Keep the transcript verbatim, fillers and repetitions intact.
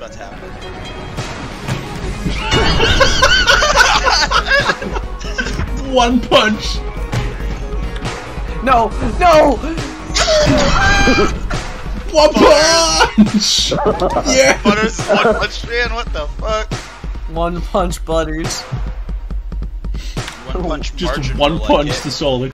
about to happen. One punch! No! No! One punch! Yeah! Butters is one punch man, what the fuck? One punch Butters. One punch Just margin one will, punch like, to Solid.